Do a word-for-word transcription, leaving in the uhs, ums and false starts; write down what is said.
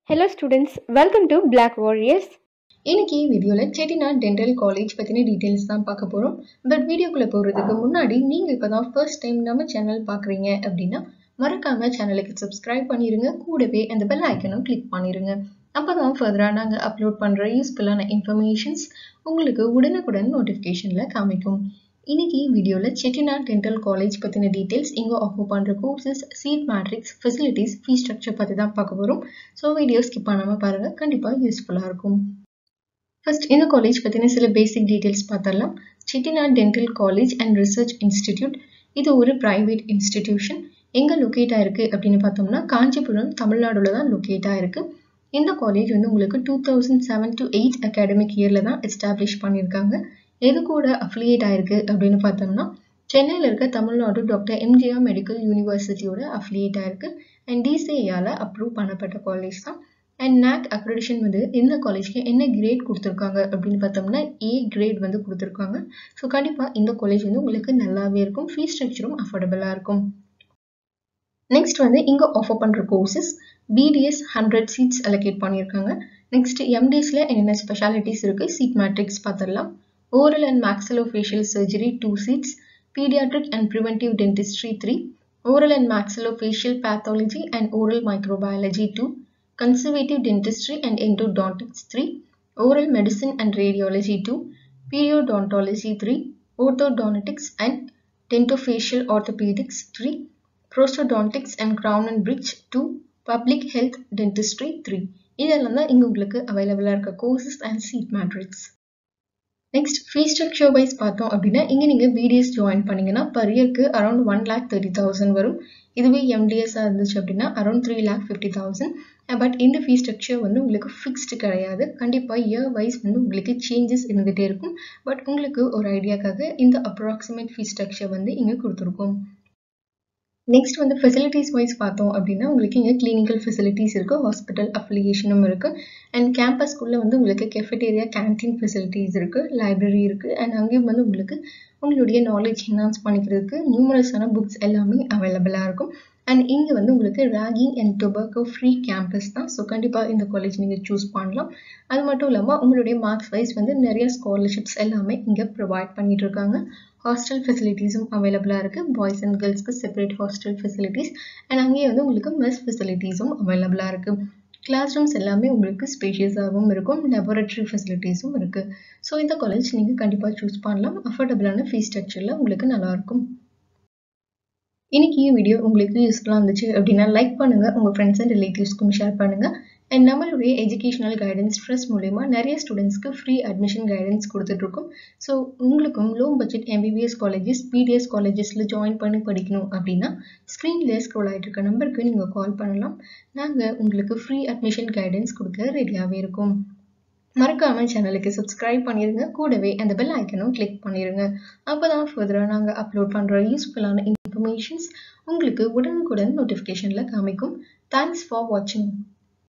Hello students, welcome to Black Warriors. இன்னைக்கு வீடியோல Chettinad Dental College பத்தின டீடைல்ஸ் தான் பார்க்க போறோம். பட் வீடியோக்குள்ள போறதுக்கு முன்னாடி நீங்க இப்பதான் ஃபர்ஸ்ட் டைம் நம்ம சேனல் பார்க்கறீங்க அப்படினா மறக்காம சேனலுக்கு subscribe பண்ணிருங்க. கூடவே அந்த பெல் ஐகானும் கிளிக் பண்ணிருங்க. அப்பதான் ஃபர்தரா நாங்க அப்லோட் பண்ற யூஸ்ஃபுல்லான இன்ஃபர்மேஷன்ஸ் உங்களுக்கு உடனுக்குடன் நோட்டிஃபிகேஷன்ல காமிக்கும். இன்னைக்கு வீடியோல Chettinad Dental College பத்தின டீடைல்ஸ், இங்க ஆஃபர் பண்ற courses, seat matrix, facilities, fee structure பத்தி தான் பார்க்க போறோம். சோ வீடியோ ஸ்கிப் பண்ணாம பாருங்க, கண்டிப்பா யூஸ்ஃபுல்லா இருக்கும். ஃபர்ஸ்ட் இந்த காலேஜ் பத்தின சில பேசிக் டீடைல்ஸ் பார்த்தறலாம். Chettinad Dental College and Research Institute இது ஒரு பிரைவேட் இன்ஸ்டிடியூஷன். எங்க லொகேட் ஆயிருக்கு அப்படின்னு பார்த்தோம்னா காஞ்சிபுரம், தமிழ்நாடுல தான் லொகேட் ஆயிருக்கு. இந்த காலேஜ் வந்து உங்களுக்கு two thousand seven to eight academic இயர்ல தான் எஸ்டாப்லிஷ் பண்ணிருக்காங்க. எது கூட அஃபிலியேட் ஆயிருக்கு அப்படின்னு பார்த்தோம்னா சென்னையில இருக்க தமிழ்நாடு டாக்டர் எம்ஜிஆர் மெடிக்கல் யூனிவர்சிட்டியோட அஃபிலியேட் ஆயிருக்கு. அண்ட் டிசிஏயால அப்ரூவ் பண்ணப்பட்ட காலேஜ் தான். அண்ட் நாக் அக்ரெடிஷன் வந்து இந்த காலேஜ்க்கு என்ன கிரேட் கொடுத்துருக்காங்க அப்படின்னு பார்த்தோம்னா ஏ கிரேட் வந்து கொடுத்துருக்காங்க. ஸோ கண்டிப்பா இந்த காலேஜ் வந்து உங்களுக்கு நல்லாவே இருக்கும். ஃபீஸ் ஸ்ட்ரக்சரும் அஃபோர்டபுளா இருக்கும். நெக்ஸ்ட் வந்து இங்க ஆஃபர் பண்ற courses BDS hundred seats allocate பண்ணியிருக்காங்க. நெக்ஸ்ட் எம்டிஎஸ்ல என்னென்ன ஸ்பெஷாலிட்டிஸ் இருக்கு, சீட் மேட்ரிக்ஸ் பார்த்துடலாம். Oral and maxillofacial surgery two seats, pediatric and preventive dentistry three, oral and maxillofacial pathology and oral microbiology two, conservative dentistry and endodontics three, oral medicine and radiology two, periodontology three, orthodontics and dentofacial orthopedics three, prosthodontics and crown and bridge two, public health dentistry three. இதெல்லாம் தான் இங்க உங்களுக்கு அவைலபிளா இருக்க courses and seat matrix. Next fee structure wise பார்த்தோம் அப்படின்னா இங்க நீங்க பிடிஎஸ் ஜாயின் பண்ணீங்கன்னா பர் இயர்க்கு around one lakh thirty thousand வரும். இதுவே எம்டிஎஸ்ஸா இருந்துச்சு அப்படின்னா around three lakh fifty thousand. But இந்த ஃபீ ஸ்ட்ரக்சர் வந்து உங்களுக்கு ஃபிக்ஸ்டு கிடையாது. கண்டிப்பா இயர் வைஸ் வந்து உங்களுக்கு சேஞ்சஸ் இருந்துகிட்டே இருக்கும். பட் உங்களுக்கு ஒரு ஐடியாக்காக இந்த அப்ராக்சிமேட் ஃபீ ஸ்ட்ரக்சர் வந்து இங்க கொடுத்துருக்கோம். நெக்ஸ்ட் வந்து ஃபெசிலிட்டிஸ் வைஸ் பார்த்தோம் அப்படின்னா உங்களுக்கு இங்கே கிளினிக்கல் ஃபெசிலிட்டிஸ் இருக்கு, ஹாஸ்பிட்டல் அஃபிலியேஷனும் இருக்கு. அண்ட் கேம்பஸ்குள்ள வந்து உங்களுக்கு கெஃபெட்டேரியா, கேன்டீன் ஃபெசிலிட்டிஸ் இருக்கு, லைப்ரரி இருக்கு. அண்ட் அங்கேயும் வந்து உங்களுக்கு உங்களுடைய நாலேஜ் என்ஹான்ஸ் பண்ணிக்கிறதுக்கு நியூமரஸான புக்ஸ் எல்லாமே அவைலபிளா இருக்கும். அண்ட் இங்கே வந்து உங்களுக்கு ragging and tobacco free campus தான். ஸோ கண்டிப்பாக இந்த காலேஜ் நீங்கள் சூஸ் பண்ணலாம். அது மட்டும் இல்லாமல் உங்களுடைய மார்க்ஸ் வைஸ் வந்து நிறைய ஸ்காலர்ஷிப்ஸ் எல்லாமே இங்கே ப்ரொவைட் பண்ணிட்டு இருக்காங்க. ஹாஸ்டல் ஃபெசிலிட்டிஸும் அவைலபிளாக இருக்குது. பாய்ஸ் அண்ட் கேர்ள்ஸ்க்கு செப்பரேட் ஹாஸ்டல் ஃபெசிலிட்டிஸ். அண்ட் அங்கேயே வந்து உங்களுக்கு மெஸ் ஃபெசிலிட்டிஸும் அவைலபிளாக இருக்குது. கிளாஸ் ரூம்ஸ் எல்லாமே உங்களுக்கு ஸ்பேஷியஸாகவும் இருக்கும். லெபார்டரி ஃபெசிலிட்டிஸும் இருக்குது. ஸோ இந்த காலேஜ் நீங்கள் கண்டிப்பாக சூஸ் பண்ணலாம். அஃபோர்டபுளான ஃபீஸ் ஸ்ட்ரக்சரில் உங்களுக்கு நல்லாயிருக்கும். இன்னைக்கு வீடியோ உங்களுக்கு யூஸ்ஃபுல்லாக இருந்துச்சு அப்படின்னா லைக் பண்ணுங்க, உங்கள் ஃப்ரெண்ட்ஸ் அண்ட் ரிலேட்டிவ்ஸ்க்கும் ஷேர் பண்ணுங்க. அண்ட் நம்மளுடைய எஜுகேஷனல் கைடன்ஸ் ட்ரஸ்ட் மூலமா நிறைய ஸ்டூடெண்ட்ஸ்க்கு ஃப்ரீ அட்மிஷன் கைடன்ஸ் கொடுத்துட்ருக்கோம். ஸோ உங்களுக்கும் low budget MBBS colleges, BDS காலேஜஸில் ஜாயின் பண்ணி படிக்கணும் அப்படின்னா ஸ்க்ரீன்லேயே ஸ்க்ரோல் ஆகிட்டு இருக்க நம்பருக்கு நீங்கள் கால் பண்ணலாம். நாங்கள் உங்களுக்கு ஃப்ரீ அட்மிஷன் கைடன்ஸ் கொடுக்க ரெடியாகவே இருக்கும். மறக்காம சேனலுக்கு சப்ஸ்கிரைப் பண்ணிருங்க. கூடவே அந்த பெல் ஐக்கனும் கிளிக் பண்ணிருங்க. அப்பதான் ஃபர்தரா நாங்க அப்லோட் பண்ற யூஸ்ஃபுல்லான இன்ஃபர்மேஷன்ஸ் உங்களுக்கு உடனுக்குடன் நோட்டிஃபிகேஷன்ல காமிக்கும். தேங்க்ஸ் ஃபார் வாட்சிங்.